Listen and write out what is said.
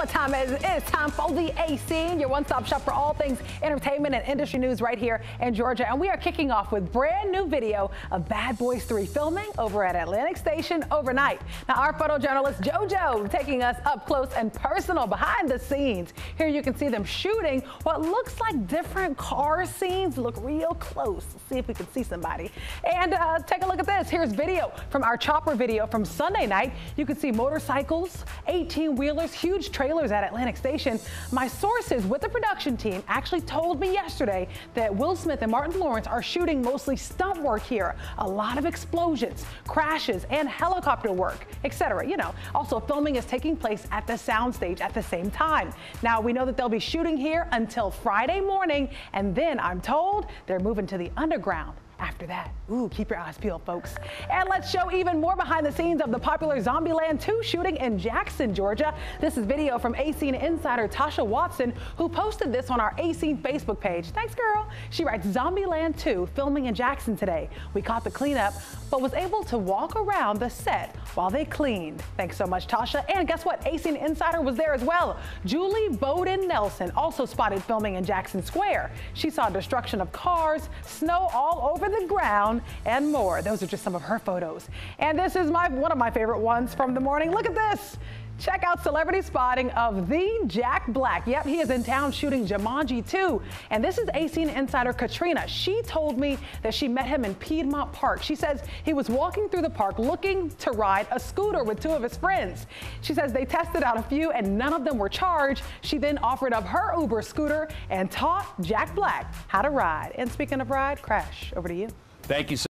what time it is? It's time for the A Scene, your one-stop shop for all things entertainment and industry news right here in Georgia. And we are kicking off with brand new video of Bad Boys 3 filming over at Atlantic Station overnight. Now, our photojournalist JoJo taking us up close and personal behind the scenes. Here you can see them shooting what looks like different car scenes. Look real close. Let's see if we can see somebody. And take a look at this. Here's video from our chopper video from Sunday night. You can see motorcycles, 18-wheelers, huge trailers at Atlantic Station. My sources with the production team actually told me yesterday that Will Smith and Martin Lawrence are shooting mostly stunt work here. A lot of explosions, crashes, and helicopter work, etc. You know, also filming is taking place at the soundstage at the same time. Now, we know that they'll be shooting here until Friday morning, and then I'm told they're moving to the underground after that. Ooh, keep your eyes peeled, folks. And let's show even more behind the scenes of the popular Zombieland 2 shooting in Jackson, Georgia. This is video from A Scene insider Tasha Watson, who posted this on our A Scene Facebook page. Thanks, girl. She writes, Zombieland 2 filming in Jackson today. We caught the cleanup, but was able to walk around the set while they cleaned. Thanks so much, Tasha. And guess what? A Scene insider was there as well. Julie Bowden Nelson also spotted filming in Jackson Square. She saw destruction of cars, snow all over the ground, and more. Those are just some of her photos. And this is one of my favorite ones from the morning. Look at this. Check out celebrity spotting of the Jack Black. Yep, he is in town shooting Jumanji 2. And this is A Scene insider Katrina. She told me that she met him in Piedmont Park. She says he was walking through the park looking to ride a scooter with two of his friends. She says they tested out a few and none of them were charged. She then offered up her Uber scooter and taught Jack Black how to ride. And speaking of ride, Crash, over to you. Thank you so